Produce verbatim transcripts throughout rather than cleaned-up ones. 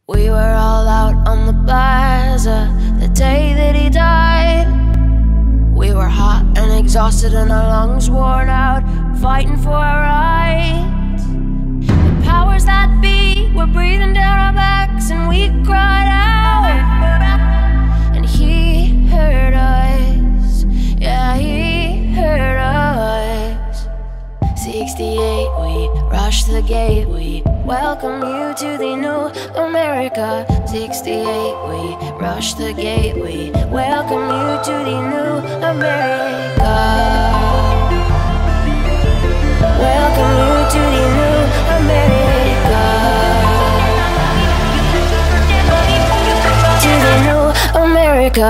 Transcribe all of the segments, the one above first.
We were all out on the plaza the day that he died. We were hot and exhausted and our lungs worn out, fighting for our rights. The powers that be were breathing down our backs and we cried out. And he heard us, yeah, he heard us. Sixty-eight, we rushed the gate, we welcome you to the new America. Sixty-eight, we rushed the gate, we welcome you to the new America. Welcome you to the new America. To the new America.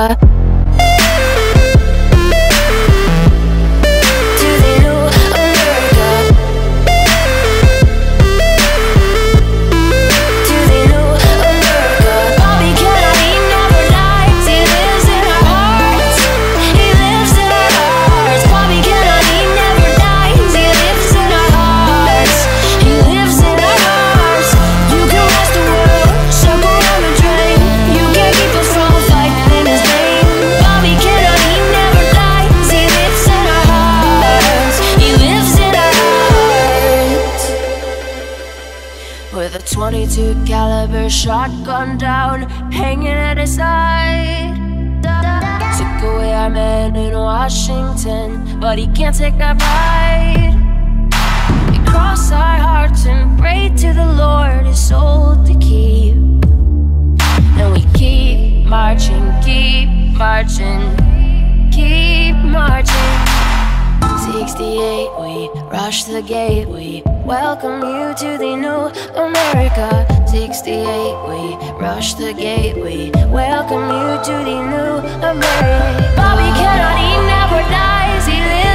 With a twenty-two caliber shotgun down, hanging at his side. Took away our man in Washington, but he can't take our pride. We cross our hearts and pray to the Lord his soul to keep. And we keep marching, keep marching, keep marching. Sixty-eight, we rush the gate, we welcome you to the new America. Sixty-eight, we rush the gate, we welcome you to the new America. Bobby cannot, he never dies, he lives.